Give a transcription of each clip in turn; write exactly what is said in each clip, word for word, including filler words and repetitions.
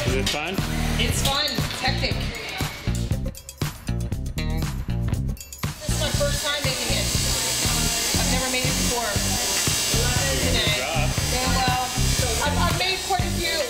Is it fun? It's fun. It's hectic. This is my first time making it. I've never made it before. Today. Yeah, well, I've, I've made quite a few.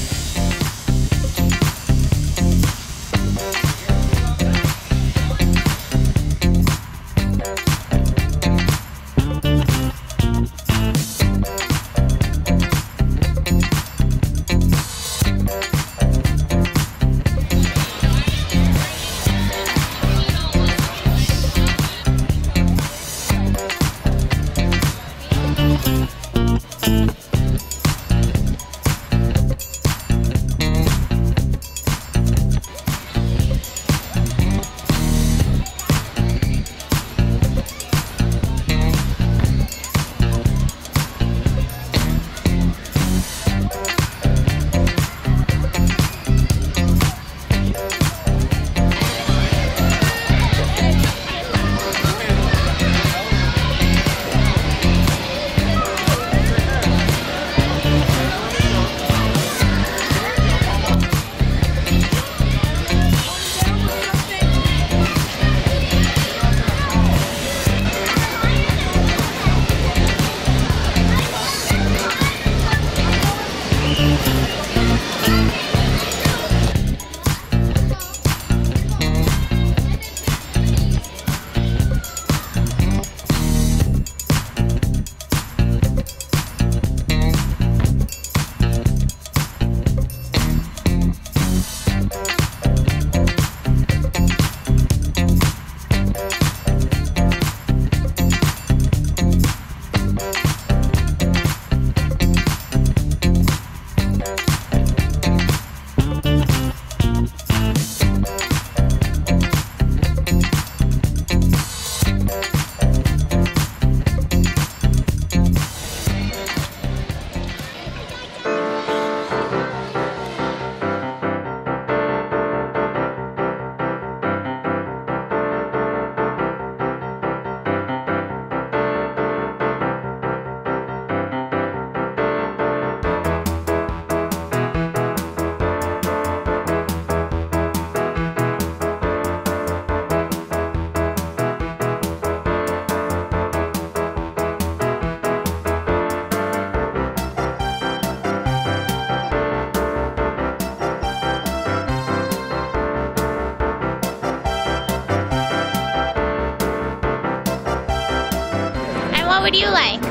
What would you like?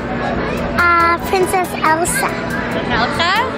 Uh, Princess Elsa. Elsa?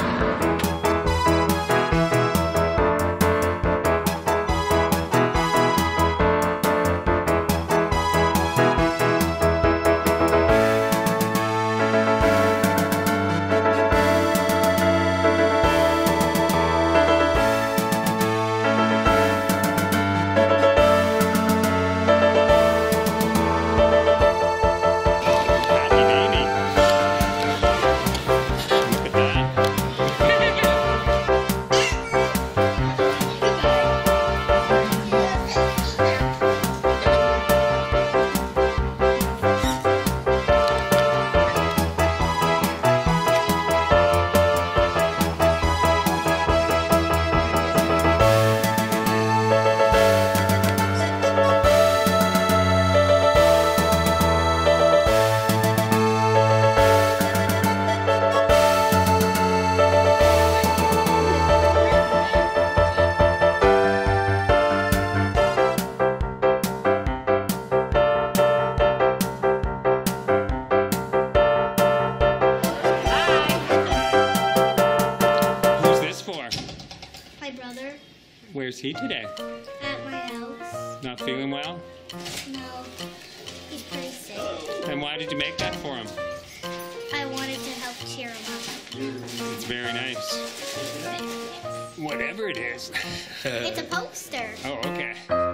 Where's he today? At my house. Not feeling well? No, he's pretty sick. And why did you make that for him? I wanted to help cheer him up. It's very nice. Whatever it is. It's a poster. Oh, okay.